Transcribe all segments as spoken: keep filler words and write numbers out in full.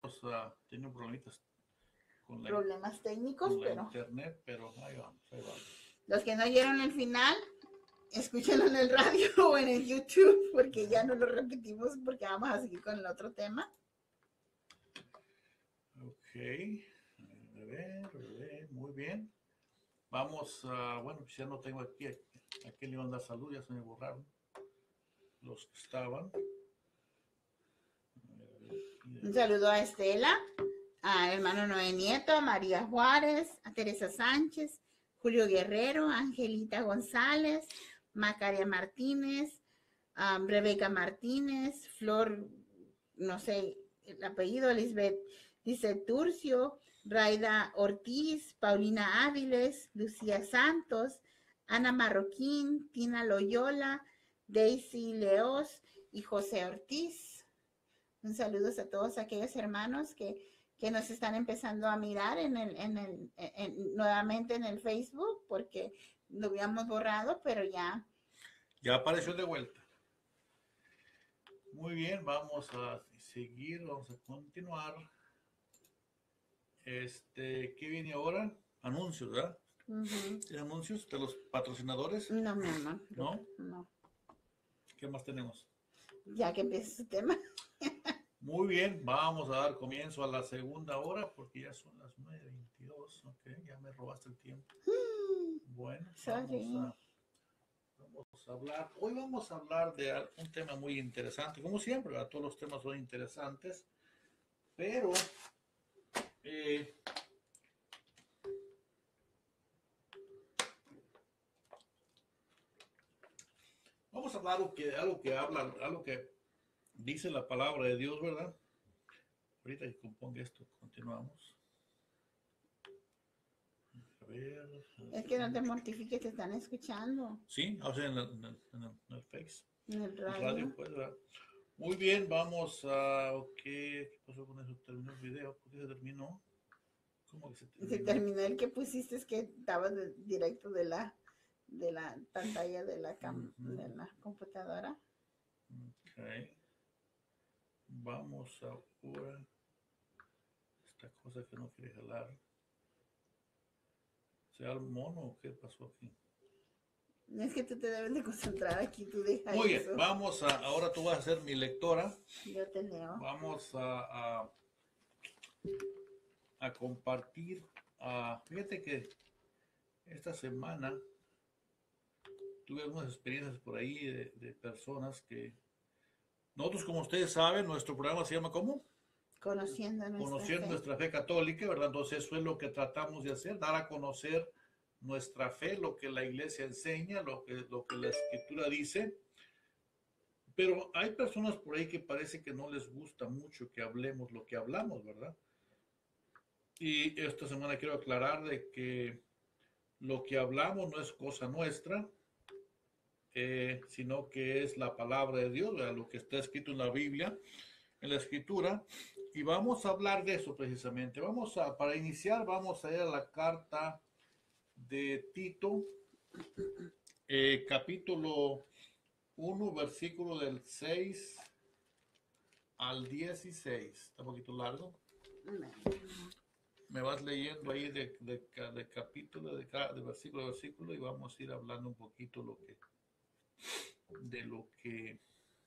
uh, tenido problemitas con la, problemas técnicos, con la pero internet, pero ahí vamos, ahí vamos. los que no oyeron el final, escúchenlo en el radio o en el YouTube, porque ya no lo repetimos porque vamos a seguir con el otro tema. Ok, a ver, a ver, muy bien. Vamos a, bueno, pues ya no tengo aquí, aquí le iban a dar salud, ya se me borraron los que estaban. Un saludo a Estela, a hermano Noé Nieto, a María Juárez, a Teresa Sánchez, Julio Guerrero, Angelita González, Macaria Martínez, um, Rebeca Martínez, Flor, no sé el apellido, Lisbeth, dice Turcio, Raida Ortiz, Paulina Áviles, Lucía Santos, Ana Marroquín, Tina Loyola, Daisy Leos y José Ortiz. Un saludo a todos aquellos hermanos que, que nos están empezando a mirar en el, en el, en, nuevamente en el Facebook, porque lo habíamos borrado, pero ya. Ya apareció de vuelta. Muy bien, vamos a seguir, vamos a continuar. Este, ¿qué viene ahora? Anuncios, ¿verdad? Uh-huh. ¿Anuncios de los patrocinadores? No, mi amor. ¿No? No. ¿Qué más tenemos? Ya que empieza su tema. Muy bien, vamos a dar comienzo a la segunda hora porque ya son las nueve veintidós. Ok, ya me robaste el tiempo. Bueno, vamos a, vamos a hablar. Hoy vamos a hablar de un tema muy interesante. Como siempre, ¿verdad? Todos los temas son interesantes, pero eh, vamos a hablar algo que, algo que habla, algo que dice la palabra de Dios, ¿verdad? Ahorita que componga esto, continuamos. A ver, es que no te mortifiques, te están escuchando. Sí, o sea, en el, en el, en el, en el Face. En el radio. El radio pues, ¿verdad? Muy bien, vamos a... Ok, ¿qué pasó con eso? Terminó el video. ¿Por qué se terminó? ¿Cómo que se terminó? Se terminó el que pusiste, es que estaba de, directo de la, de la pantalla de la, cam, uh-huh. de la computadora. Ok. Vamos ahora... Esta cosa que no quiere jalar. ¿Sea el mono o qué pasó aquí? Es que tú te debes de concentrar aquí, tú deja Muy bien, eso. vamos a, ahora tú vas a ser mi lectora. Yo te leo. Vamos a, a, a compartir, a, fíjate que esta semana tuve algunas experiencias por ahí de, de personas que, nosotros como ustedes saben, nuestro programa se llama ¿cómo? Conociendo nuestra Conociendo fe. nuestra fe católica, ¿verdad? Entonces eso es lo que tratamos de hacer, dar a conocer nuestra fe, lo que la iglesia enseña, lo que, lo que la escritura dice. Pero hay personas por ahí que parece que no les gusta mucho que hablemos lo que hablamos, ¿verdad? Y esta semana quiero aclarar de que lo que hablamos no es cosa nuestra, eh, sino que es la palabra de Dios, ¿verdad? Lo que está escrito en la Biblia, en la escritura. Y vamos a hablar de eso precisamente. Vamos a, para iniciar, vamos a ir a la carta de Tito, eh, capítulo uno, versículo del seis al dieciséis. Está un poquito largo. Me vas leyendo ahí de, de, de capítulo, de, de versículo a versículo, y vamos a ir hablando un poquito lo que, de lo que,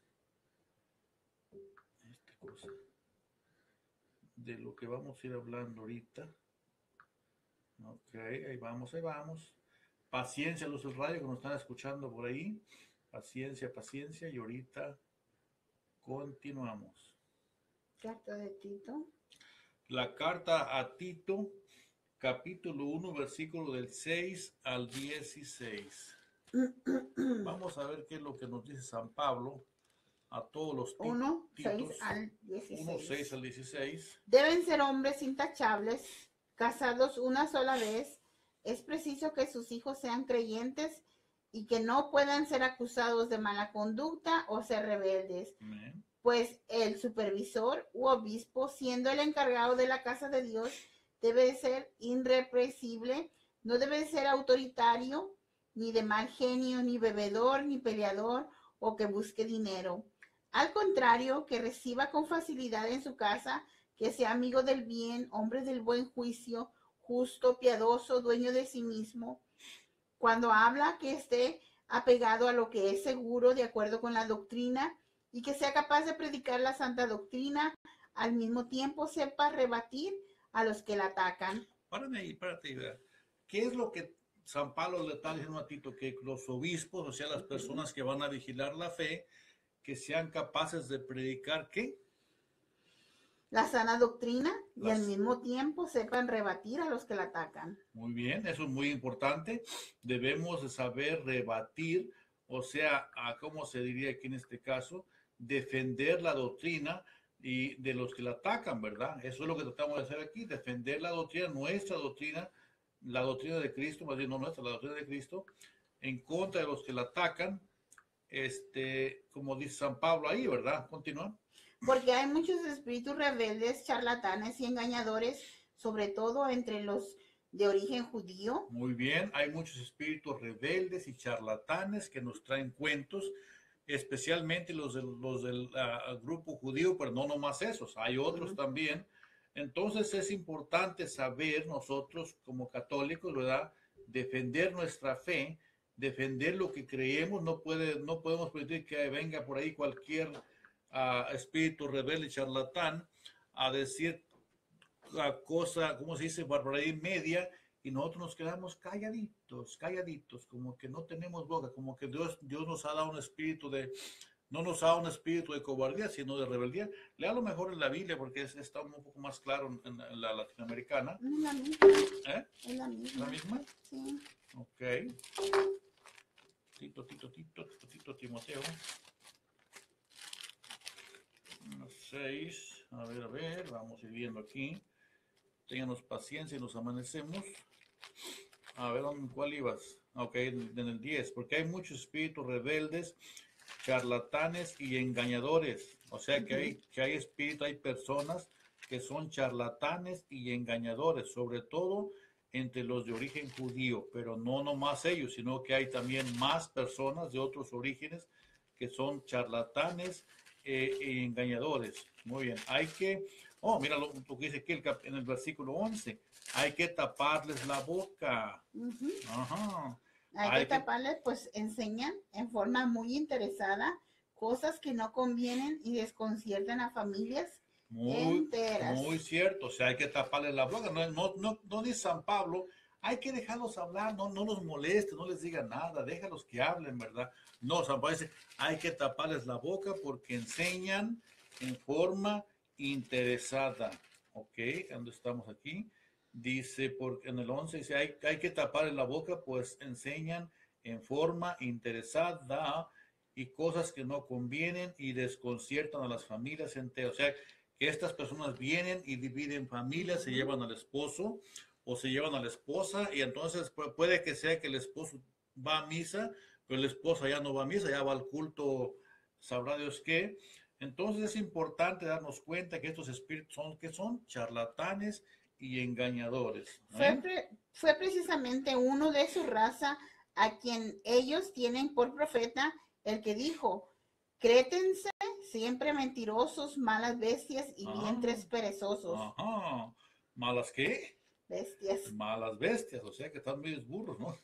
esta cosa, de lo que vamos a ir hablando ahorita. Ok, ahí vamos, ahí vamos. Paciencia, los del radio que nos están escuchando por ahí. Paciencia, paciencia, y ahorita continuamos. Carta de Tito. La carta a Tito, capítulo uno, versículo del seis al dieciséis. Vamos a ver qué es lo que nos dice San Pablo a todos los titos. uno, seis al dieciséis. uno, seis al dieciséis. Deben ser hombres intachables, casados una sola vez. Es preciso que sus hijos sean creyentes y que no puedan ser acusados de mala conducta o ser rebeldes. Amén. Pues el supervisor u obispo, siendo el encargado de la casa de Dios, debe ser irrepresible, no debe ser autoritario, ni de mal genio, ni bebedor, ni peleador, o que busque dinero. Al contrario, que reciba con facilidad en su casa, que sea amigo del bien, hombre del buen juicio, justo, piadoso, dueño de sí mismo. Cuando habla, que esté apegado a lo que es seguro, de acuerdo con la doctrina, y que sea capaz de predicar la santa doctrina, al mismo tiempo sepa rebatir a los que la atacan. Párame ahí, párate ahí. ¿Qué es lo que San Pablo le está diciendo a Tito? Que los obispos, o sea, las personas que van a vigilar la fe, que sean capaces de predicar, ¿qué? La sana doctrina y Las... al mismo tiempo sepan rebatir a los que la atacan. Muy bien, eso es muy importante. Debemos de saber rebatir, o sea, a, ¿cómo se diría aquí en este caso? Defender la doctrina y de los que la atacan, ¿verdad? Eso es lo que tratamos de hacer aquí, defender la doctrina, nuestra doctrina, la doctrina de Cristo, más bien no nuestra, la doctrina de Cristo, en contra de los que la atacan, este, como dice San Pablo ahí, ¿verdad? Continúa. Porque hay muchos espíritus rebeldes, charlatanes y engañadores, sobre todo entre los de origen judío. Muy bien, hay muchos espíritus rebeldes y charlatanes que nos traen cuentos, especialmente los, de, los del uh, grupo judío, pero no nomás esos, hay otros uh-huh. también. Entonces es importante saber nosotros como católicos, ¿verdad? Defender nuestra fe, defender lo que creemos, no, puede, no podemos permitir que venga por ahí cualquier uh, espíritu rebelde y charlatán a decir uh, cosa, ¿cómo se dice? Barbaridad media, y nosotros nos quedamos calladitos, calladitos, como que no tenemos boca, como que Dios, Dios nos ha dado un espíritu de, no nos ha dado un espíritu de cobardía, sino de rebeldía. Lea lo mejor en la Biblia, porque es, está un poco más claro en, en la latinoamericana. Es la misma. ¿Eh? Es la misma. ¿La misma? Sí. Ok. Tito, Tito, Tito, Tito, Tito, Timoteo. Seis. A ver, a ver, vamos a ir viendo aquí. Ténganos paciencia y nos amanecemos. A ver, ¿en cuál ibas? Ok, en el diez, porque hay muchos espíritus rebeldes, charlatanes y engañadores. O sea que hay, que hay espíritus, hay personas que son charlatanes y engañadores, sobre todo entre los de origen judío, pero no nomás ellos, sino que hay también más personas de otros orígenes que son charlatanes eh, y engañadores. Muy bien, hay que... Oh, mira lo, lo que dice aquí el, en el versículo once. Hay que taparles la boca. Uh-huh. Ajá. Hay, hay que, que taparles, pues enseñan en forma muy interesada cosas que no convienen y desconciertan a familias muy, enteras. Muy cierto, o sea, hay que taparles la boca. No, no, no, no dice San Pablo, hay que dejarlos hablar, no, no los moleste, no les diga nada, déjalos que hablen, ¿verdad? No, San Pablo dice, hay que taparles la boca porque enseñan en forma interesada. Ok, ¿dónde estamos aquí? Dice, porque en el once dice, hay, hay que taparle la boca, pues enseñan en forma interesada y cosas que no convienen y desconciertan a las familias enteras. O sea, que estas personas vienen y dividen familias, se llevan al esposo o se llevan a la esposa y entonces puede que sea que el esposo va a misa, pero la esposa ya no va a misa, ya va al culto, sabrá Dios qué. Entonces es importante darnos cuenta que estos espíritus son, que son charlatanes y engañadores. ¿eh? Fue, pre, fue precisamente uno de su raza a quien ellos tienen por profeta el que dijo, crétense siempre mentirosos, malas bestias y ah, vientres perezosos. Ajá. ¿Malas qué? Bestias. Malas bestias, o sea que están medios burros, ¿no?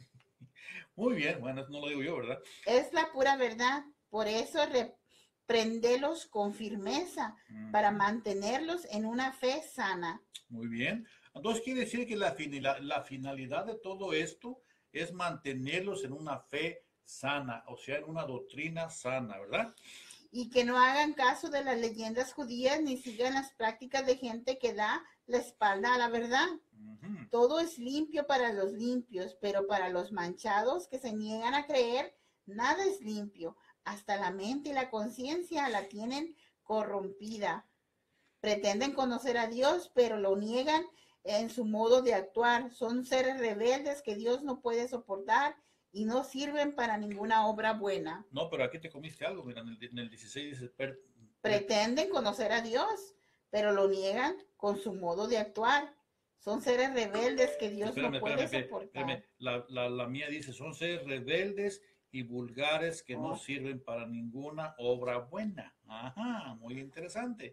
Muy bien, bueno, eso no lo digo yo, ¿verdad? Es la pura verdad, por eso reprendelos con firmeza, uh-huh. para mantenerlos en una fe sana. Muy bien. Entonces quiere decir que la, la, la finalidad de todo esto es mantenerlos en una fe sana, o sea, en una doctrina sana, ¿verdad? Y que no hagan caso de las leyendas judías ni sigan las prácticas de gente que da la espalda a la verdad. Uh-huh. Todo es limpio para los limpios, pero para los manchados que se niegan a creer, nada es limpio. Hasta la mente y la conciencia la tienen corrompida. Pretenden conocer a Dios, pero lo niegan en su modo de actuar. Son seres rebeldes que Dios no puede soportar y no sirven para ninguna obra buena. No, pero aquí te comiste algo, mira, en el, en el dieciséis dice... Per, per, Pretenden conocer a Dios, pero lo niegan con su modo de actuar. Son seres rebeldes que Dios espérame, no puede espérame, soportar. Espérame. La, la, la mía dice, son seres rebeldes y vulgares que oh. no sirven para ninguna obra buena. Ajá, muy interesante.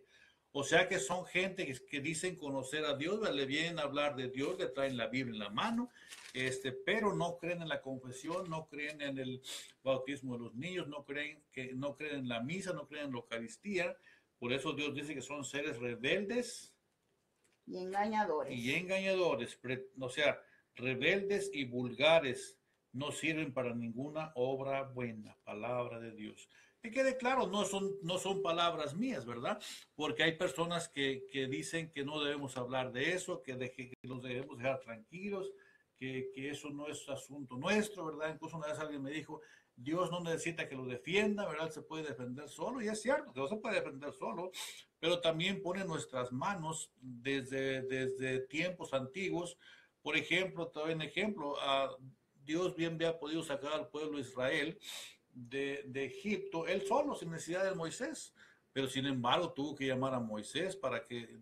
O sea que son gente que, que dicen conocer a Dios, le vienen a hablar de Dios, le traen la Biblia en la mano, este, pero no creen en la confesión, no creen en el bautismo de los niños, no creen, que, no creen en la misa, no creen en la Eucaristía. Por eso Dios dice que son seres rebeldes y engañadores. Y engañadores, o sea, rebeldes y vulgares, no sirven para ninguna obra buena, palabra de Dios. Que quede claro, no son, no son palabras mías, ¿verdad? Porque hay personas que, que dicen que no debemos hablar de eso, que, deje, que los debemos dejar tranquilos, que, que eso no es asunto nuestro, ¿verdad? Incluso una vez alguien me dijo, Dios no necesita que lo defienda, ¿verdad? Se puede defender solo, y es cierto, Dios se puede defender solo, pero también pone nuestras manos desde, desde tiempos antiguos. Por ejemplo, todavía un ejemplo, uh, Dios bien había podido sacar al pueblo de Israel de, de Egipto, él solo, sin necesidad de Moisés, pero sin embargo tuvo que llamar a Moisés para que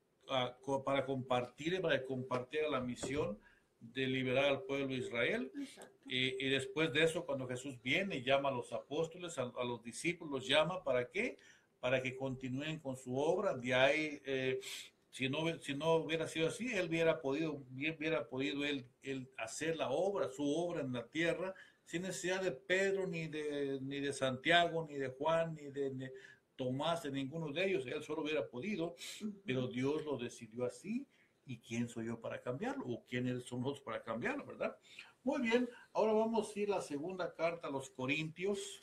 uh, para compartir, para compartir la misión de liberar al pueblo de Israel. Y, y después de eso, cuando Jesús viene y llama a los apóstoles, a, a los discípulos, los llama, ¿para qué? Para que continúen con su obra. De ahí, eh, si, no, si no hubiera sido así, él hubiera podido, bien hubiera podido él, él hacer la obra, su obra en la tierra, sin necesidad de Pedro, ni de, ni de Santiago, ni de Juan, ni de ni Tomás, de ninguno de ellos. Él solo hubiera podido, pero Dios lo decidió así. ¿Y quién soy yo para cambiarlo? ¿O quiénes somos para cambiarlo, verdad? Muy bien, ahora vamos a ir a la segunda carta a los Corintios.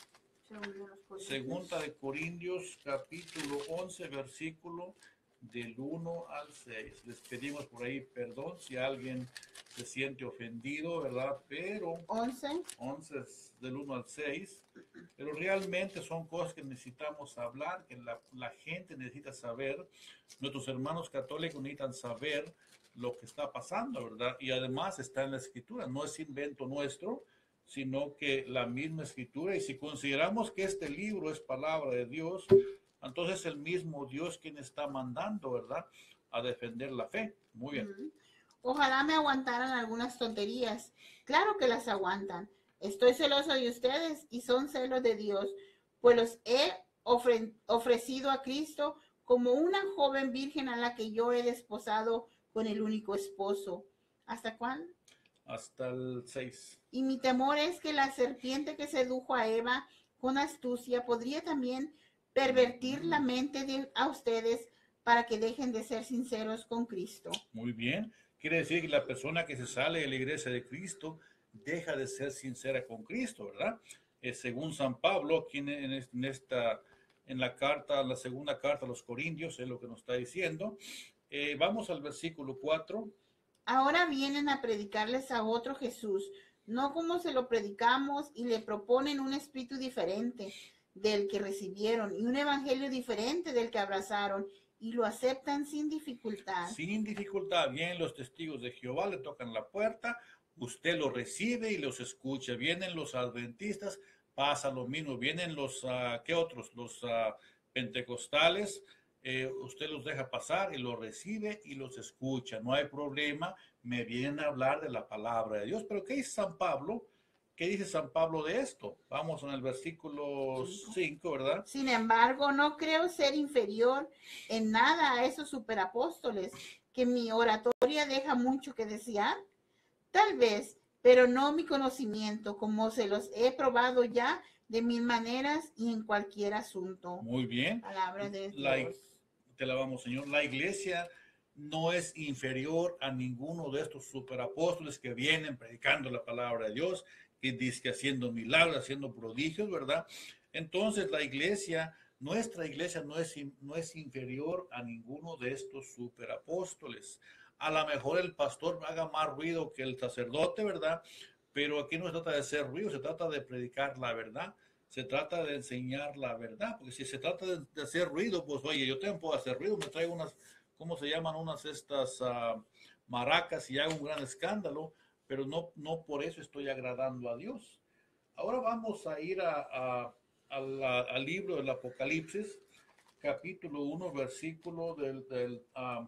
Segunda de Corintios, capítulo once, versículo del uno al seis. Les pedimos por ahí perdón si alguien se siente ofendido, ¿verdad? Pero once. once del uno al seis. Pero realmente son cosas que necesitamos hablar, que la, la gente necesita saber. Nuestros hermanos católicos necesitan saber lo que está pasando, ¿verdad? Y además está en la Escritura, no es invento nuestro, sino que la misma Escritura. Y si consideramos que este libro es palabra de Dios, entonces el mismo Dios quien está mandando, ¿verdad?, a defender la fe. Muy bien. Mm. Ojalá me aguantaran algunas tonterías. Claro que las aguantan. Estoy celoso de ustedes y son celos de Dios, pues los he ofre ofrecido a Cristo como una joven virgen a la que yo he desposado con el único esposo. ¿Hasta cuándo? Hasta el seis. Y mi temor es que la serpiente que sedujo a Eva con astucia podría también pervertir mm. la mente de, a ustedes para que dejen de ser sinceros con Cristo. Muy bien. Quiere decir que la persona que se sale de la iglesia de Cristo deja de ser sincera con Cristo, ¿verdad? Eh, según San Pablo, aquí en, en esta, en la carta, la segunda carta a los Corintios, es lo que nos está diciendo. Eh, vamos al versículo cuatro. Ahora vienen a predicarles a otro Jesús, no como se lo predicamos, y le proponen un espíritu diferente del que recibieron y un evangelio diferente del que abrazaron, y lo aceptan sin dificultad. Sin dificultad. Vienen los testigos de Jehová, le tocan la puerta, usted los recibe y los escucha. Vienen los adventistas, pasa lo mismo. Vienen los, uh, ¿qué otros? Los uh, pentecostales, eh, usted los deja pasar y los recibe y los escucha. No hay problema, me vienen a hablar de la palabra de Dios. Pero ¿qué dice San Pablo? ¿Qué dice San Pablo de esto? Vamos en el versículo cinco, ¿verdad? Sin embargo, no creo ser inferior en nada a esos superapóstoles, que mi oratoria deja mucho que desear. Tal vez, pero no mi conocimiento, como se los he probado ya de mil maneras y en cualquier asunto. Muy bien. Palabra de Dios. La, te la vamos, Señor. La iglesia no es inferior a ninguno de estos superapóstoles que vienen predicando la palabra de Dios, que dice haciendo milagros, haciendo prodigios, ¿verdad? Entonces la iglesia, nuestra iglesia no es, no es inferior a ninguno de estos superapóstoles. A lo mejor el pastor haga más ruido que el sacerdote, ¿verdad? Pero aquí no se trata de hacer ruido, se trata de predicar la verdad, se trata de enseñar la verdad, porque si se trata de, de hacer ruido, pues oye, yo también puedo hacer ruido, me traigo unas, ¿cómo se llaman? Unas estas uh, maracas y hago un gran escándalo, pero no, no por eso estoy agradando a Dios. Ahora vamos a ir a, a, a la, al libro del Apocalipsis, capítulo uno, versículo del, del uh,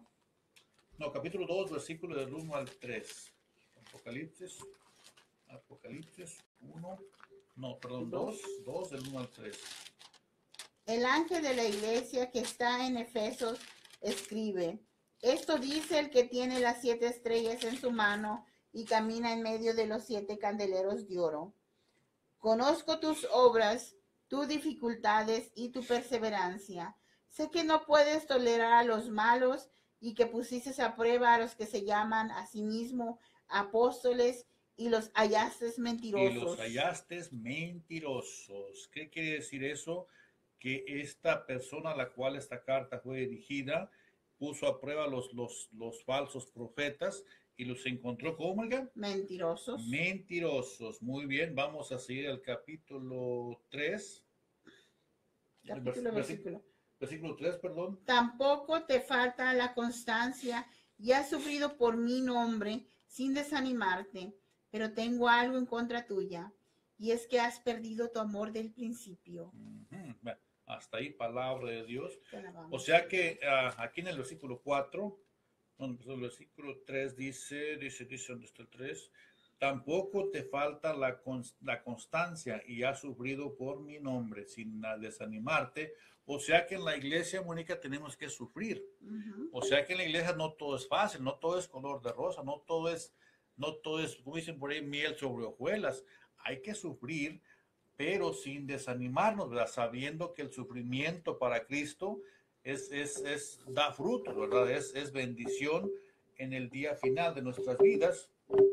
no, capítulo dos, versículo del uno al tres. Apocalipsis, Apocalipsis uno, no, perdón, dos, dos del uno al tres. El ángel de la iglesia que está en Efesos escribe: esto dice el que tiene las siete estrellas en su mano y camina en medio de los siete candeleros de oro. Conozco tus obras, tus dificultades y tu perseverancia. Sé que no puedes tolerar a los malos y que pusiste a prueba a los que se llaman a sí mismos apóstoles y los hallaste mentirosos. Y los hallaste mentirosos. ¿Qué quiere decir eso? Que esta persona a la cual esta carta fue dirigida puso a prueba los, los, los falsos profetas y los encontró como, Marga? Mentirosos. Mentirosos. Muy bien, vamos a seguir al capítulo tres. Capítulo, versículo. Versículo tres, perdón. Tampoco te falta la constancia y has sufrido por mi nombre sin desanimarte, pero tengo algo en contra tuya, y es que has perdido tu amor del principio. Uh-huh. Bueno, hasta ahí palabra de Dios. O sea que uh, aquí en el versículo cuatro, donde empezó el versículo tres, dice, dice, dice, ¿dónde está el tres? Tampoco te falta la, const la constancia y has sufrido por mi nombre sin desanimarte. O sea que en la iglesia, Mónica, tenemos que sufrir. Uh-huh. O sea que en la iglesia no todo es fácil, no todo es color de rosa, no todo es, no todo es, como dicen por ahí, miel sobre hojuelas. Hay que sufrir, pero sin desanimarnos, ¿verdad? Sabiendo que el sufrimiento para Cristo es, es, es da fruto, ¿verdad? Es, es bendición en el día final de nuestras vidas.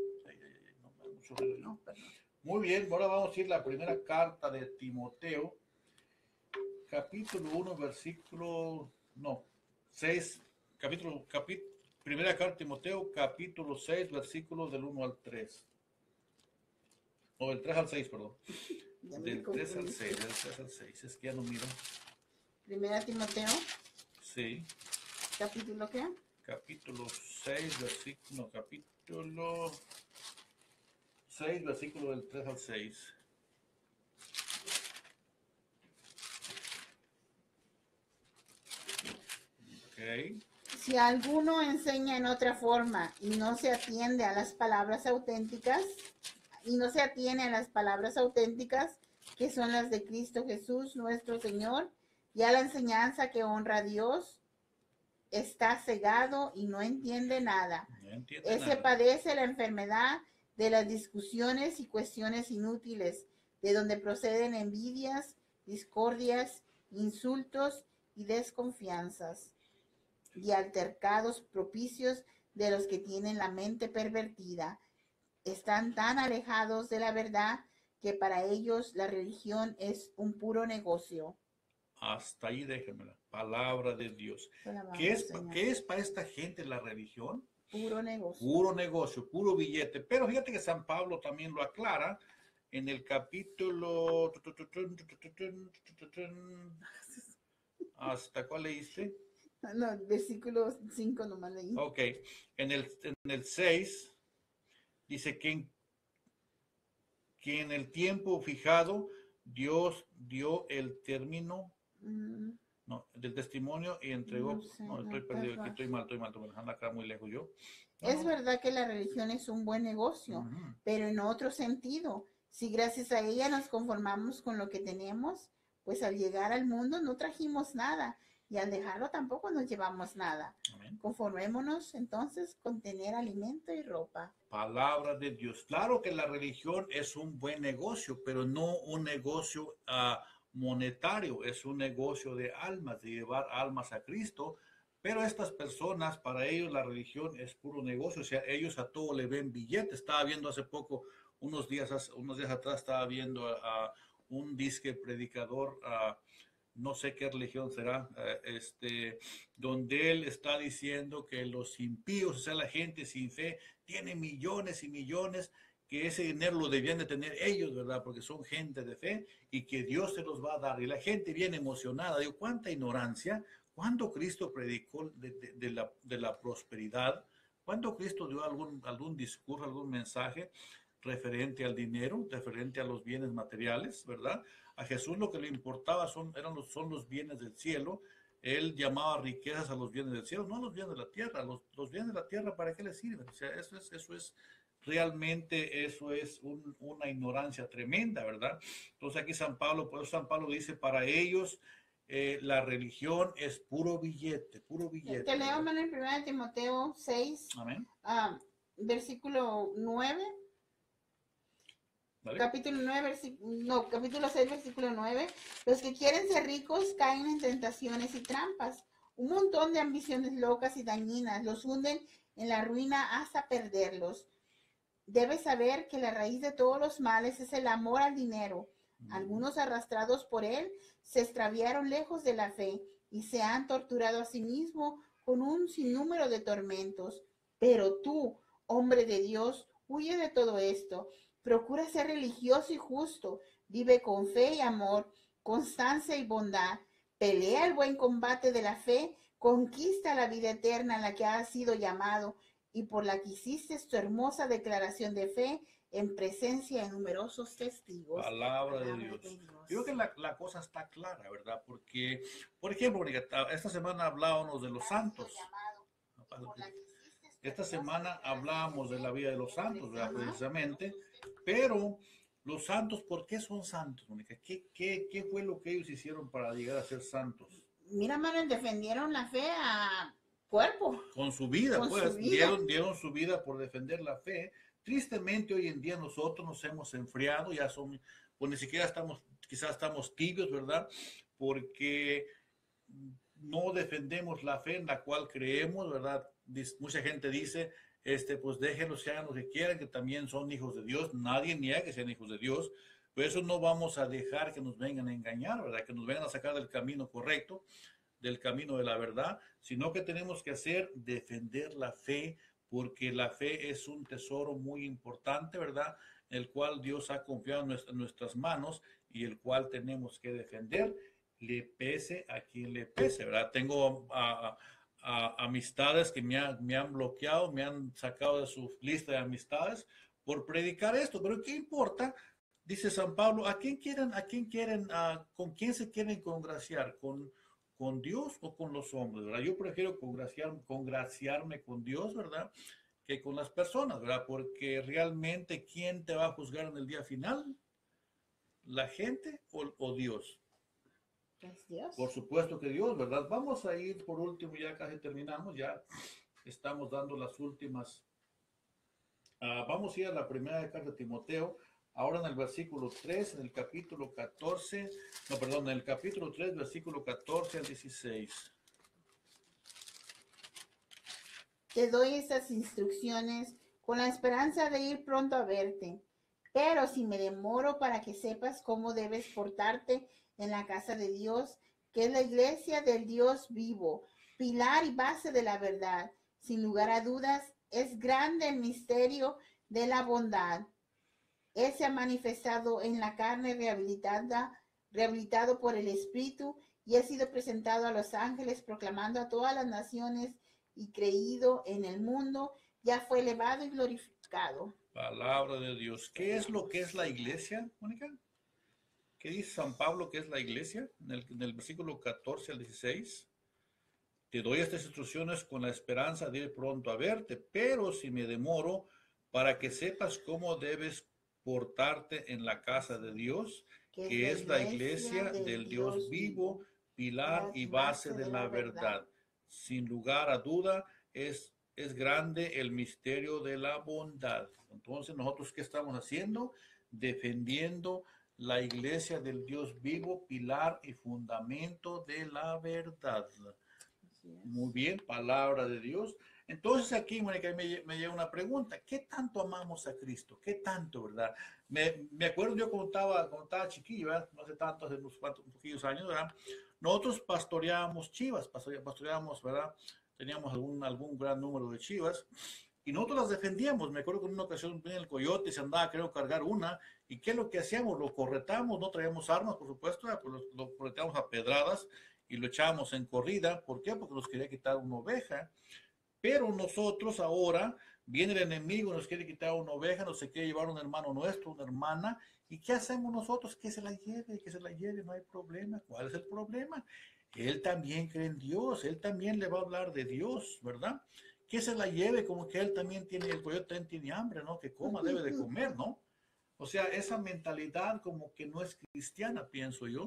Muy bien, ahora vamos a ir a la primera carta de Timoteo, capítulo uno, versículo, no, seis, capítulo, capítulo, primera carta de Timoteo, capítulo seis, versículos del uno al tres. O del tres al seis, perdón. Del tres al seis, del tres al seis, es que ya no miro. Primera Timoteo. Sí. ¿Capítulo qué? Capítulo seis, versículo, no, capítulo seis, versículo del tres al seis. Okay. Si alguno enseña en otra forma y no se atiende a las palabras auténticas, y no se atiene a las palabras auténticas, que son las de Cristo Jesús, nuestro Señor, y a la enseñanza que honra a Dios, está cegado y no entiende nada. No entiende Ese nada. padece la enfermedad de las discusiones y cuestiones inútiles, de donde proceden envidias, discordias, insultos y desconfianzas, y altercados propicios de los que tienen la mente pervertida. Están tan alejados de la verdad que para ellos la religión es un puro negocio. Hasta ahí déjenmela. Palabra de Dios. ¿Qué es, ¿Qué es para esta gente la religión? Puro negocio. Puro negocio, puro billete. Pero fíjate que San Pablo también lo aclara en el capítulo... ¿Hasta cuál leíste? No, versículo cinco nomás leí. Ok, en el, en el seis dice que en, que en el tiempo fijado Dios dio el término mm. no, del testimonio y entregó. No, sé, no estoy no, perdido, aquí estoy mal, estoy mal, estoy mal, acá muy lejos yo. No, es no. verdad que la religión es un buen negocio, uh-huh. pero en otro sentido, si gracias a ella nos conformamos con lo que tenemos, pues al llegar al mundo no trajimos nada. Y al dejarlo tampoco nos llevamos nada. Amén. Conformémonos entonces con tener alimento y ropa. Palabra de Dios. Claro que la religión es un buen negocio, pero no un negocio uh, monetario, es un negocio de almas, de llevar almas a Cristo. Pero estas personas, para ellos la religión es puro negocio, o sea, ellos a todo le ven billetes. Estaba viendo hace poco, unos días, unos días atrás, estaba viendo a, a un disque predicador, a no sé qué religión será, uh, este, donde él está diciendo que los impíos, o sea, la gente sin fe, tiene millones y millones, que ese dinero lo debían de tener ellos, ¿verdad? Porque son gente de fe y que Dios se los va a dar. Y la gente viene emocionada. Digo, ¿cuánta ignorancia? ¿Cuándo Cristo predicó de, de, de, la, de la prosperidad? ¿Cuándo Cristo dio algún, algún discurso, algún mensaje referente al dinero, referente a los bienes materiales, ¿verdad? A Jesús lo que le importaba son, eran los, son los bienes del cielo. Él llamaba riquezas a los bienes del cielo, no a los bienes de la tierra. Los, los bienes de la tierra, ¿para qué les sirven? O sea, eso es, eso es realmente, eso es un, una ignorancia tremenda, ¿verdad? Entonces aquí San Pablo, por eso San Pablo dice, para ellos eh, la religión es puro billete, puro billete. Te leo, ¿verdad? hermano, en primera de Timoteo seis, Amén. ah, versículo nueve. ¿Vale? Capítulo nueve, versículo, no, capítulo seis, versículo nueve. Los que quieren ser ricos caen en tentaciones y trampas. Un montón de ambiciones locas y dañinas los hunden en la ruina hasta perderlos. Debes saber que la raíz de todos los males es el amor al dinero. Algunos, arrastrados por él, se extraviaron lejos de la fe y se han torturado a sí mismos con un sinnúmero de tormentos. Pero tú, hombre de Dios, huye de todo esto. Procura ser religioso y justo. Vive con fe y amor, constancia y bondad. Pelea el buen combate de la fe. Conquista la vida eterna a la que has sido llamado y por la que hiciste tu hermosa declaración de fe en presencia de numerosos testigos. Palabra, Palabra de Dios. de Dios. Yo creo que la, la cosa está clara, ¿verdad? Porque, por ejemplo, Mónica, esta semana hablábamos de los santos. Esta semana hablábamos de la vida de los santos, ¿verdad? Precisamente. Pero los santos, ¿por qué son santos, Mónica? ¿Qué, qué, ¿Qué fue lo que ellos hicieron para llegar a ser santos? Mira, Manuel, defendieron la fe a cuerpo. Con su vida, Con pues, su vida. Dieron, dieron su vida por defender la fe. Tristemente, hoy en día nosotros nos hemos enfriado, ya son, pues ni siquiera estamos, quizás estamos tibios, ¿verdad? Porque no defendemos la fe en la cual creemos, ¿verdad? Dice, mucha gente dice, este, pues déjenlos que hagan lo que quieran, que también son hijos de Dios. Nadie niega que sean hijos de Dios. Por eso no vamos a dejar que nos vengan a engañar, ¿verdad? Que nos vengan a sacar del camino correcto, del camino de la verdad, sino que tenemos que hacer defender la fe, porque la fe es un tesoro muy importante, ¿verdad? El cual Dios ha confiado en nuestras manos y el cual tenemos que defender, le pese a quien le pese, ¿verdad? Tengo a, a, a amistades que me, ha, me han bloqueado, me han sacado de su lista de amistades por predicar esto, pero ¿qué importa? Dice San Pablo, ¿a quién quieren, a quién quieren, a, con quién se quieren congraciar? ¿Con con Dios o con los hombres, ¿verdad? Yo prefiero congraciar, congraciarme con Dios, ¿verdad? Que con las personas, ¿verdad? Porque realmente, ¿quién te va a juzgar en el día final? ¿La gente o, o Dios? Pues Dios. Por supuesto que Dios, ¿verdad? Vamos a ir por último, ya casi terminamos, ya estamos dando las últimas. Uh, vamos a ir a la primera carta de Timoteo. Ahora en el versículo tres, en el capítulo catorce, no, perdón, en el capítulo tres, versículo catorce al dieciséis. Te doy estas instrucciones con la esperanza de ir pronto a verte. Pero si me demoro para que sepas cómo debes portarte en la casa de Dios, que es la iglesia del Dios vivo, pilar y base de la verdad, sin lugar a dudas, es grande el misterio de la bondad. Él se ha manifestado en la carne rehabilitada, rehabilitado por el Espíritu, y ha sido presentado a los ángeles, proclamando a todas las naciones y creído en el mundo, ya fue elevado y glorificado. Palabra de Dios. ¿Qué es lo que es la iglesia, Mónica? ¿Qué dice San Pablo que es la iglesia? En el, en el versículo catorce al dieciséis. Te doy estas instrucciones con la esperanza de ir pronto a verte, pero si me demoro, para que sepas cómo debes portarte en la casa de Dios, que, que es la iglesia del, del Dios, Dios vivo, pilar y base de la verdad. verdad. Sin lugar a duda, es, es grande el misterio de la bondad. Entonces, ¿nosotros qué estamos haciendo? Defendiendo la iglesia del Dios vivo, pilar y fundamento de la verdad. Muy bien, palabra de Dios. Entonces aquí, Mónica, me, me llega una pregunta. ¿Qué tanto amamos a Cristo? ¿Qué tanto, verdad? Me, me acuerdo yo cuando estaba, cuando estaba chiquillo, ¿verdad? No hace tanto, hace unos cuantos, poquillos años, ¿verdad? Nosotros pastoreábamos chivas, pastoreábamos, ¿verdad? Teníamos algún, algún gran número de chivas y nosotros las defendíamos. Me acuerdo que en una ocasión venía el coyote y se andaba, creo, cargar una. ¿Y qué es lo que hacíamos? Lo corretamos, no traíamos armas, por supuesto, ¿verdad? Pues lo, lo correteamos a pedradas y lo echábamos en corrida. ¿Por qué? Porque nos quería quitar una oveja. Pero nosotros ahora, viene el enemigo, nos quiere quitar una oveja, nos quiere llevar un hermano nuestro, una hermana. ¿Y qué hacemos nosotros? Que se la lleve, que se la lleve, no hay problema. ¿Cuál es el problema? Él también cree en Dios, él también le va a hablar de Dios, ¿verdad? Que se la lleve, como que él también tiene, el coyote también tiene hambre, ¿no? Que coma, debe de comer, ¿no? O sea, esa mentalidad como que no es cristiana, pienso yo,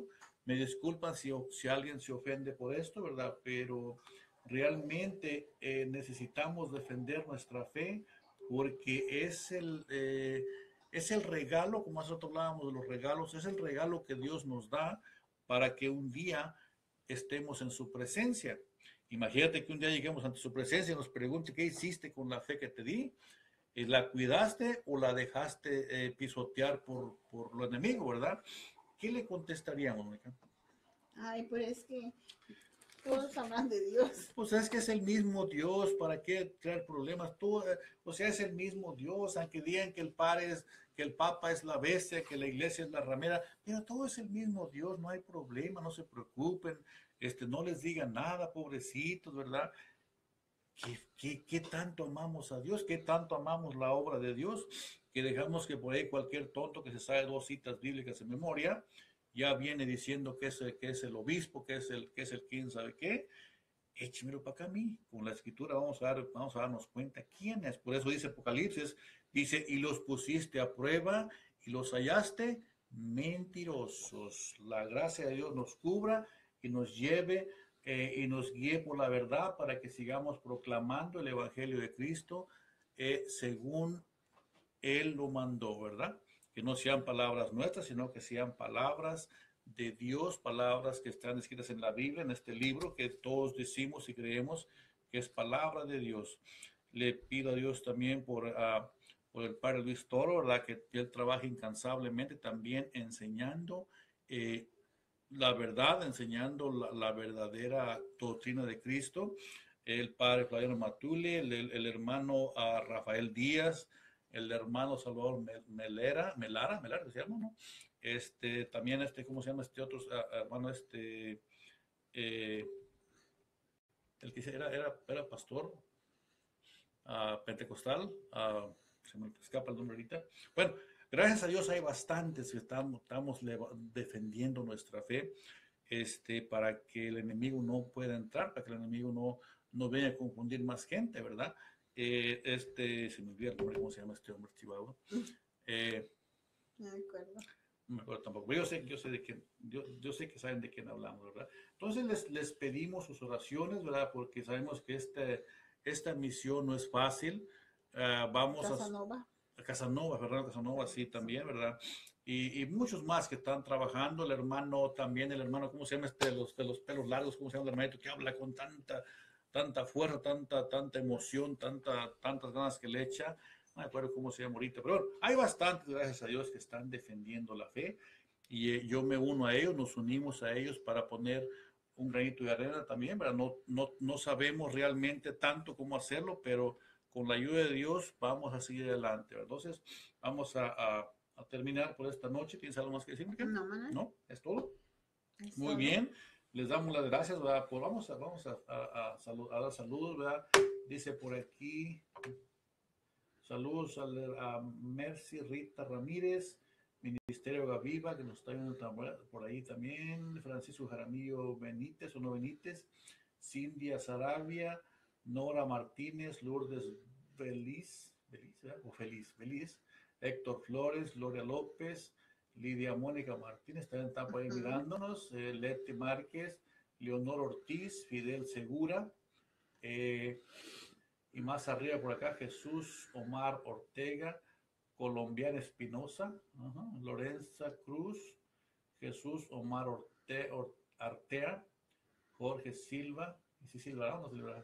Me disculpan si, si alguien se ofende por esto, ¿verdad? Pero realmente eh, necesitamos defender nuestra fe porque es el, eh, es el regalo, como nosotros hablábamos de los regalos, es el regalo que Dios nos da para que un día estemos en su presencia. Imagínate que un día lleguemos ante su presencia y nos pregunte qué hiciste con la fe que te di. ¿La cuidaste o la dejaste eh, pisotear por, por lo enemigo, verdad? ¿Qué le contestaríamos, Mónica? Ay, pero es que todos hablan de Dios. Pues es que es el mismo Dios, ¿para qué traer problemas? Tú, eh, o sea, es el mismo Dios, aunque digan que el padre es, que el Papa es la bestia, que la iglesia es la ramera, pero todo es el mismo Dios, no hay problema, no se preocupen, este, no les digan nada, pobrecitos, ¿verdad? ¿Qué, qué, qué tanto amamos a Dios? ¿Qué tanto amamos la obra de Dios? Que dejamos que por ahí cualquier tonto que se sabe dos citas bíblicas en memoria, ya viene diciendo que es el, que es el obispo, que es el, que es el quién sabe qué. Échemelo para acá a mí. Con la escritura vamos a, dar, vamos a darnos cuenta quién es. Por eso dice Apocalipsis, dice, y los pusiste a prueba y los hallaste mentirosos. La gracia de Dios nos cubra y nos lleve eh, y nos guíe por la verdad para que sigamos proclamando el Evangelio de Cristo eh, según Él lo mandó, ¿verdad? Que no sean palabras nuestras, sino que sean palabras de Dios, palabras que están escritas en la Biblia, en este libro, que todos decimos y creemos que es palabra de Dios. Le pido a Dios también por, uh, por el Padre Luis Toro, ¿verdad? Que él trabaja incansablemente también enseñando eh, la verdad, enseñando la, la verdadera doctrina de Cristo. El Padre Flaviano Matule, el, el, el hermano uh, Rafael Díaz, el hermano Salvador Melera, Melara, Melara se llama, ¿no? Este, también este, ¿cómo se llama este otro uh, hermano? Este, eh, el que era, era, era pastor uh, pentecostal, uh, se me escapa el nombre ahorita. Bueno, gracias a Dios hay bastantes que estamos, estamos defendiendo nuestra fe, este, para que el enemigo no pueda entrar, para que el enemigo no, no venga a confundir más gente, ¿verdad? Eh, este, se me olvida el nombre, ¿cómo se llama este hombre, Chihuahua? Eh, no me acuerdo. No me acuerdo tampoco, pero yo sé, yo sé de quién, yo, yo sé que saben de quién hablamos, ¿verdad? Entonces les, les pedimos sus oraciones, ¿verdad? Porque sabemos que este, esta misión no es fácil. Uh, vamos Casanova. a, a Casanova, Fernando Casanova, sí, también, ¿verdad? Y, y muchos más que están trabajando, el hermano también, el hermano, ¿cómo se llama este de los, de los pelos largos? ¿Cómo se llama el hermanito que habla con tanta, tanta fuerza, tanta, tanta emoción, tanta, tantas ganas que le echa? No me acuerdo cómo se llama ahorita, pero bueno, hay bastantes, gracias a Dios, que están defendiendo la fe y eh, yo me uno a ellos, nos unimos a ellos para poner un granito de arena también, ¿verdad? No, no, no sabemos realmente tanto cómo hacerlo, pero con la ayuda de Dios vamos a seguir adelante, ¿verdad? Entonces, vamos a, a, a terminar por esta noche. ¿Tienes algo más que decir, Miquel? No, Manuel. ¿No? ¿Es todo? Es Muy todo. bien. Les damos las gracias, ¿verdad? Pues vamos a, vamos a, a, a, salud, a dar saludos, ¿verdad? Dice por aquí... Saludos a, a Mercy Rita Ramírez, Ministerio Gaviva, que nos está viendo por ahí también, Francisco Jaramillo Benítez, o no Benítez, Cindy Sarabia, Nora Martínez, Lourdes Feliz, Feliz, ¿eh? o Feliz, Feliz, Héctor Flores, Gloria López, Lidia Mónica Martínez, también están por ahí mirándonos, eh, Leti Márquez, Leonor Ortiz, Fidel Segura, eh, y más arriba por acá, Jesús Omar Ortega, Colombiana Espinosa, uh-huh, Lorenza Cruz, Jesús Omar Orte, Or, Artea, Jorge Silva, ¿y si Silva no Silva?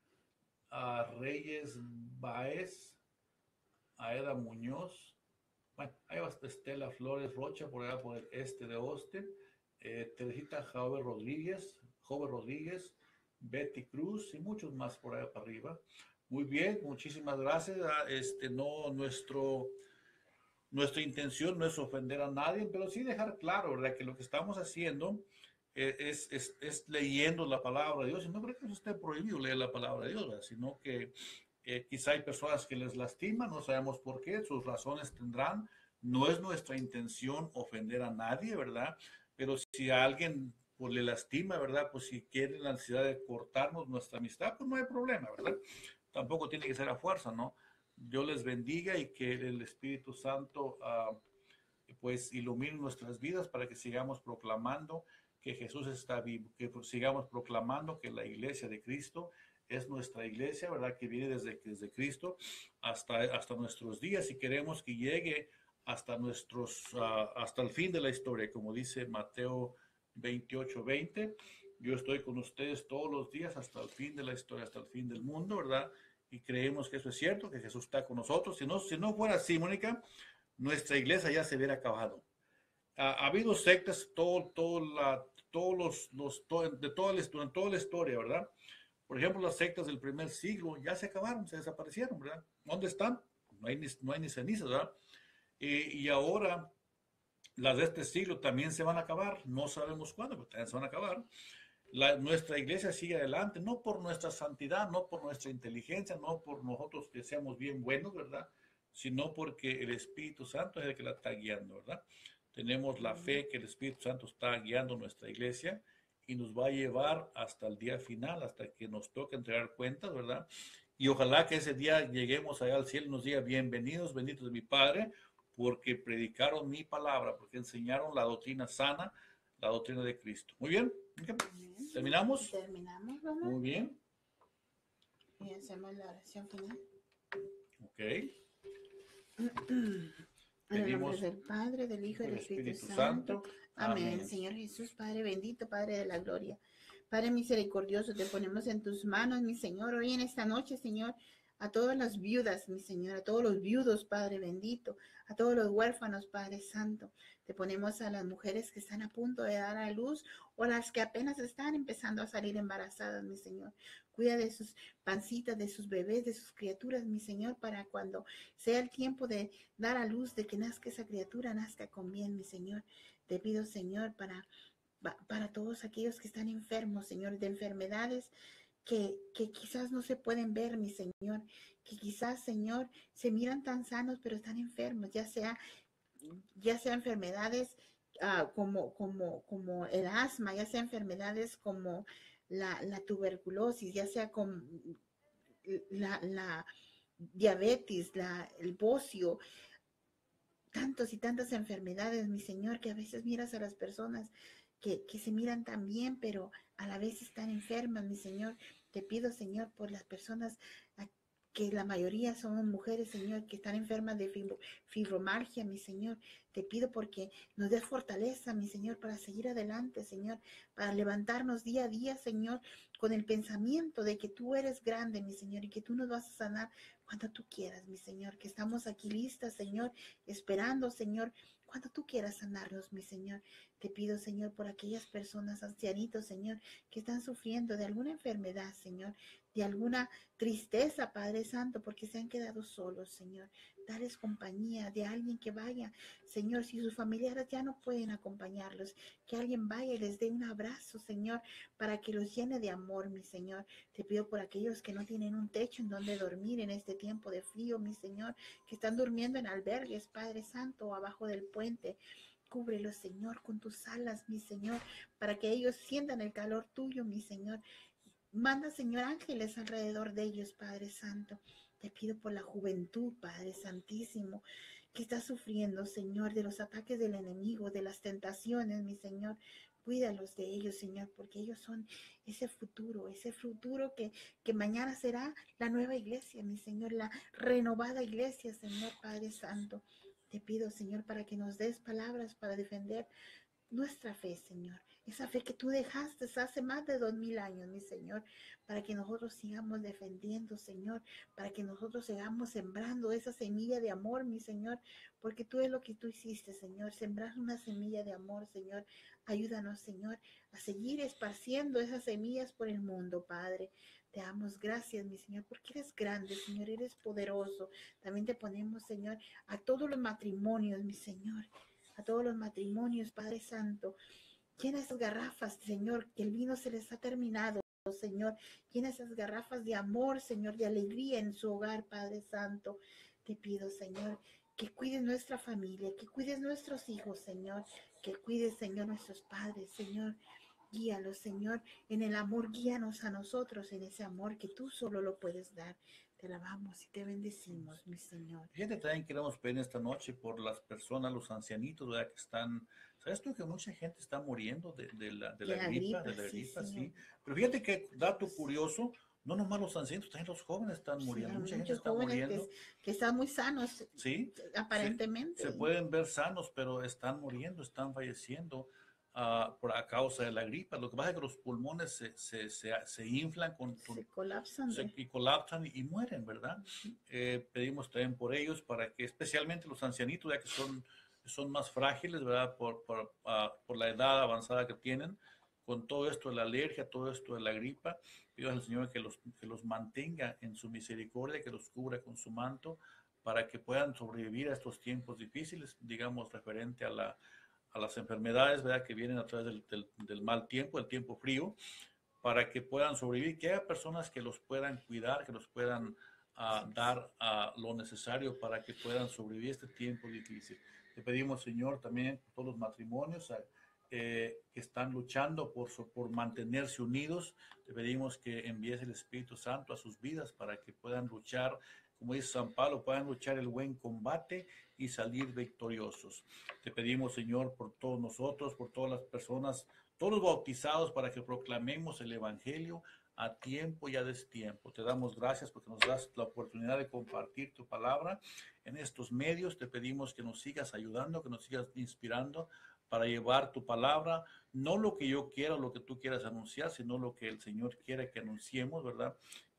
A Reyes Baez, Aeda Muñoz, bueno, ahí va Estela Flores Rocha, por allá por el este de Austin, eh, Teresita Jove Rodríguez, Jove Rodríguez, Betty Cruz y muchos más por allá para arriba. Muy bien, muchísimas gracias. Este, no, nuestro, nuestra intención no es ofender a nadie, pero sí dejar claro, ¿verdad? Que lo que estamos haciendo es, es, es leyendo la palabra de Dios. Y no creo que eso esté prohibido leer la palabra de Dios, ¿verdad? Sino que eh, quizá hay personas que les lastiman, no sabemos por qué, sus razones tendrán. No es nuestra intención ofender a nadie, ¿verdad? Pero si a alguien pues, le lastima, ¿verdad? Pues si quiere la necesidad de cortarnos nuestra amistad, pues no hay problema, ¿verdad? Tampoco tiene que ser a fuerza, ¿no? Dios les bendiga y que el Espíritu Santo uh, pues ilumine nuestras vidas para que sigamos proclamando que Jesús está vivo, que sigamos proclamando que la iglesia de Cristo es nuestra iglesia, ¿verdad? Que viene desde, desde Cristo hasta, hasta nuestros días y queremos que llegue hasta nuestros, uh, hasta el fin de la historia, como dice Mateo veintiocho veinte. Yo estoy con ustedes todos los días hasta el fin de la historia, hasta el fin del mundo, ¿verdad? Y creemos que eso es cierto, que Jesús está con nosotros. Si no, si no fuera así, Mónica, nuestra iglesia ya se hubiera acabado. Ha, ha habido sectas todo, todo la, todos los, los todo, de toda la, durante toda la historia, ¿verdad? Por ejemplo, las sectas del primer siglo ya se acabaron, se desaparecieron, ¿verdad? ¿Dónde están? No hay ni, no hay ni cenizas, ¿verdad? Y, y ahora las de este siglo también se van a acabar. No sabemos cuándo, pero también se van a acabar. La, nuestra iglesia sigue adelante, no por nuestra santidad, no por nuestra inteligencia, no por nosotros que seamos bien buenos, ¿verdad? Sino porque el Espíritu Santo es el que la está guiando, ¿verdad? Tenemos la fe que el Espíritu Santo está guiando nuestra iglesia y nos va a llevar hasta el día final, hasta que nos toque entregar cuentas, ¿verdad? Y ojalá que ese día lleguemos allá al cielo y nos diga, bienvenidos, benditos de mi Padre, porque predicaron mi palabra, porque enseñaron la doctrina sana, la doctrina de Cristo. Muy bien, ¿terminamos? Terminamos, mamá. Muy bien. Y hacemos la oración final. Ok. En el nombre del Padre, del Hijo y del Espíritu, Espíritu Santo. Santo. Amén. Amén. Señor Jesús, Padre bendito, Padre de la gloria. Padre misericordioso, te ponemos en tus manos, mi Señor, hoy en esta noche, Señor, a todas las viudas, mi Señor, a todos los viudos, Padre bendito, a todos los huérfanos, Padre Santo. Te ponemos a las mujeres que están a punto de dar a luz o las que apenas están empezando a salir embarazadas, mi Señor. Cuida de sus pancitas, de sus bebés, de sus criaturas, mi Señor, para cuando sea el tiempo de dar a luz, de que nazca esa criatura, nazca con bien, mi Señor. Te pido, Señor, para, para todos aquellos que están enfermos, Señor, de enfermedades que, que quizás no se pueden ver, mi Señor, que quizás, Señor, se miran tan sanos, pero están enfermos, ya sea, ya sea enfermedades uh, como, como, como el asma, ya sea enfermedades como la, la tuberculosis, ya sea con la, la diabetes, la, el bocio, tantos y tantas enfermedades, mi Señor, que a veces miras a las personas que, que se miran tan bien, pero a la vez están enfermas, mi Señor. Te pido, Señor, por las personas que la mayoría son mujeres, Señor, que están enfermas de fibro, fibromialgia, mi Señor. Te pido porque nos des fortaleza, mi Señor, para seguir adelante, Señor, para levantarnos día a día, Señor, con el pensamiento de que tú eres grande, mi Señor, y que tú nos vas a sanar cuando tú quieras, mi Señor, que estamos aquí listas, Señor, esperando, Señor, cuando tú quieras sanarnos, mi Señor. Te pido, Señor, por aquellas personas, ancianitos, Señor, que están sufriendo de alguna enfermedad, Señor, de alguna tristeza, Padre Santo, porque se han quedado solos, Señor. Darles compañía de alguien que vaya, Señor, si sus familiares ya no pueden acompañarlos, que alguien vaya y les dé un abrazo, Señor, para que los llene de amor, mi Señor. Te pido por aquellos que no tienen un techo en donde dormir en este tiempo de frío, mi Señor, que están durmiendo en albergues, Padre Santo, o abajo del puente. Cúbrelos, Señor, con tus alas, mi Señor, para que ellos sientan el calor tuyo, mi Señor. Manda, Señor, ángeles alrededor de ellos, Padre Santo. Te pido por la juventud, Padre Santísimo, que está sufriendo, Señor, de los ataques del enemigo, de las tentaciones, mi Señor. Cuídalos de ellos, Señor, porque ellos son ese futuro, ese futuro que, que mañana será la nueva iglesia, mi Señor, la renovada iglesia, Señor, Padre Santo. Te pido, Señor, para que nos des palabras para defender nuestra fe, Señor. Esa fe que tú dejaste hace más de dos mil años, mi Señor, para que nosotros sigamos defendiendo, Señor, para que nosotros sigamos sembrando esa semilla de amor, mi Señor, porque tú es lo que tú hiciste, Señor, sembrar una semilla de amor, Señor. Ayúdanos, Señor, a seguir esparciendo esas semillas por el mundo, Padre. Te damos gracias, mi Señor, porque eres grande, Señor, eres poderoso. También te ponemos, Señor, a todos los matrimonios, mi Señor, a todos los matrimonios, Padre Santo. Llena esas garrafas, Señor, que el vino se les ha terminado, Señor. Llena esas garrafas de amor, Señor, de alegría en su hogar, Padre Santo. Te pido, Señor, que cuides nuestra familia, que cuides nuestros hijos, Señor, que cuides, Señor, nuestros padres, Señor. Guíalos, Señor, en el amor, guíanos a nosotros en ese amor que tú solo lo puedes dar. Te alabamos y te bendecimos, mi Señor. Fíjate, también queremos pedir esta noche por las personas, los ancianitos, ¿verdad? Que están, ¿sabes tú que mucha gente está muriendo de, de la, de la De la gripa, gripa, de la sí, gripa, Señor. sí? Pero fíjate que dato curioso, no nomás los ancianitos, también los jóvenes están Sí, muriendo, hay mucha gente muchos está jóvenes que, muriendo, que están muy sanos, ¿sí? Se, aparentemente. se pueden ver sanos, pero están muriendo, están falleciendo ah, por a causa de la gripa. Lo que pasa es que los pulmones se, se, se, se inflan con, con- Se colapsan. se- De... y colapsan y, y mueren, ¿verdad? Ujú. Eh, pedimos también por ellos para que, especialmente los ancianitos, ya que son, son más frágiles, ¿verdad? Por, por, ah, por la edad avanzada que tienen, con todo esto de la alergia, todo esto de la gripa, pido al Señor que los, que los mantenga en su misericordia, que los cubra con su manto, para que puedan sobrevivir a estos tiempos difíciles, digamos, referente a, la, a las enfermedades, ¿verdad? Que vienen a través del, del, del mal tiempo, el tiempo frío, para que puedan sobrevivir, que haya personas que los puedan cuidar, que los puedan uh, dar uh, lo necesario para que puedan sobrevivir este tiempo difícil. Te pedimos, Señor, también por todos los matrimonios eh, que están luchando por, por mantenerse unidos. Te pedimos que envíes el Espíritu Santo a sus vidas para que puedan luchar, como dice San Pablo, puedan luchar el buen combate y salir victoriosos. Te pedimos, Señor, por todos nosotros, por todas las personas, todos los bautizados, para que proclamemos el Evangelio a tiempo y a destiempo. Te damos gracias porque nos das la oportunidad de compartir tu palabra en estos medios. Te pedimos que nos sigas ayudando, que nos sigas inspirando para llevar tu palabra, no lo que yo quiera, lo que tú quieras anunciar, sino lo que el Señor quiere que anunciemos, ¿verdad?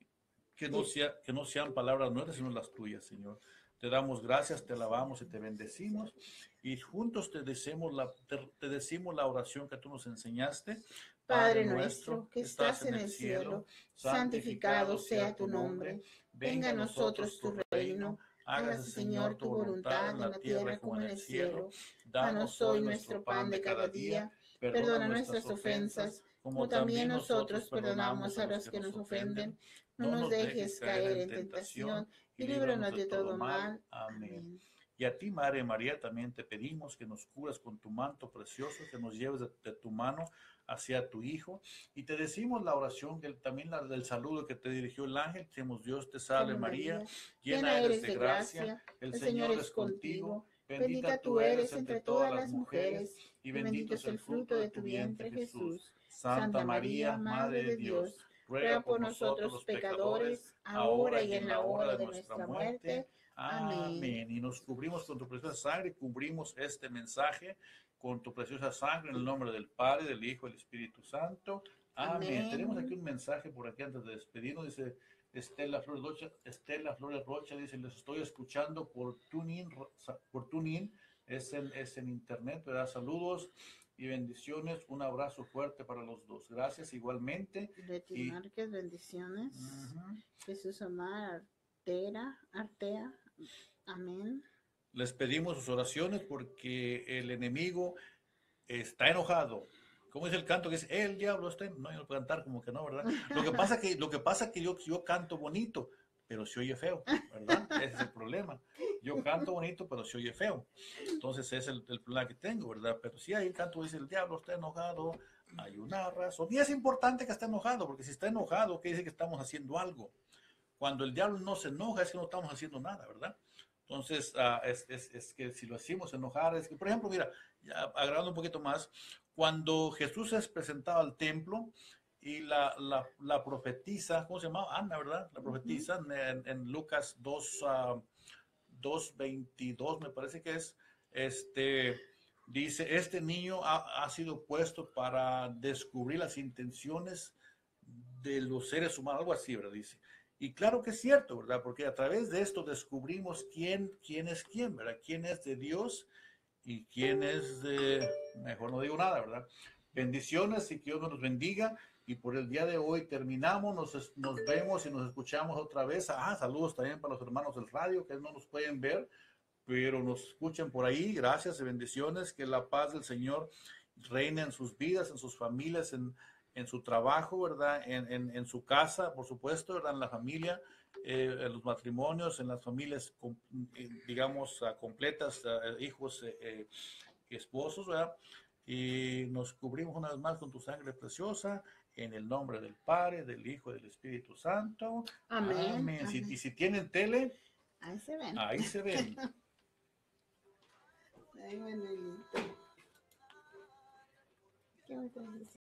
Que no, sea, que no sean palabras nuestras, sino las tuyas, Señor. Te damos gracias, te alabamos y te bendecimos. Y juntos te decimos la, te, te decimos la oración que tú nos enseñaste. Padre nuestro, que estás en el cielo, santificado sea tu nombre. Venga a nosotros tu reino. Hágase, Señor, tu voluntad en la tierra como en el cielo. Danos hoy nuestro pan de cada día. Perdona nuestras ofensas, como también nosotros perdonamos a los que nos ofenden. No nos dejes caer en tentación y líbranos de todo mal. Amén. Y a ti, Madre María, también te pedimos que nos cubras con tu manto precioso, que nos lleves de, de tu mano hacia tu Hijo. Y te decimos la oración, que también la, del saludo que te dirigió el ángel. Decimos, Dios te salve María, María, llena eres de gracia, el Señor es contigo. Bendita tú eres entre todas las mujeres, y bendito es el fruto de tu vientre, Jesús. Santa María, Madre de Dios, ruega por nosotros los pecadores, ahora y en la hora de nuestra muerte. Amén. Amén. Y nos cubrimos con tu preciosa sangre, cubrimos este mensaje con tu preciosa sangre en el nombre del Padre, del Hijo y del Espíritu Santo. Amén. Amén. Tenemos aquí un mensaje por aquí antes de despedirnos. Dice Estela Flores Rocha, Estela Flores Rocha dice, les estoy escuchando por TuneIn, por TuneIn, es en, es en internet, ¿verdad? Saludos y bendiciones, un abrazo fuerte para los dos. Gracias igualmente. Betty y, Márquez, bendiciones. Uh-huh. Jesús Omar Artera, Artea, amén. Les pedimos sus oraciones porque el enemigo está enojado. ¿Cómo es el canto que es el diablo está en... No, yo no puedo cantar como que no, ¿verdad? Lo que pasa que, lo que, pasa que yo, yo canto bonito, pero se oye feo, ¿verdad? Ese es el problema. Yo canto bonito, pero se oye feo. Entonces ese es el, el problema que tengo, ¿verdad? Pero si hay el canto dice el diablo está enojado, hay una razón. Y es importante que esté enojado, porque si está enojado, ¿qué dice que estamos haciendo algo? Cuando el diablo no se enoja, es que no estamos haciendo nada, ¿verdad? Entonces, uh, es, es, es que si lo hacemos enojar, es que, por ejemplo, mira, ya agravando un poquito más, cuando Jesús es presentado al templo y la, la, la profetisa, ¿cómo se llamaba? Ana, ¿verdad? La profetisa uh-huh. en, en Lucas dos, veintidós, me parece que es, este, dice, este niño ha, ha sido puesto para descubrir las intenciones de los seres humanos, algo así, ¿verdad? Dice. Y claro que es cierto, ¿verdad? Porque a través de esto descubrimos quién, quién es quién, ¿verdad? Quién es de Dios y quién es de... Mejor no digo nada, ¿verdad? Bendiciones y que Dios nos bendiga. Y por el día de hoy terminamos, nos, nos vemos y nos escuchamos otra vez. Ah, saludos también para los hermanos del radio que no nos pueden ver, pero nos escuchan por ahí. Gracias y bendiciones. Que la paz del Señor reine en sus vidas, en sus familias, en... en su trabajo, ¿verdad? En, en, en su casa, por supuesto, ¿verdad? En la familia, eh, en los matrimonios, en las familias, digamos, uh, completas, uh, hijos, eh, esposos, ¿verdad? Y nos cubrimos una vez más con tu sangre preciosa En el nombre del Padre, del Hijo y del Espíritu Santo. Amén. Amén. Si- Amén. y si tienen tele, Ahí se ven. ahí se ven. Ay, Manuelito. ¿Qué me estás diciendo?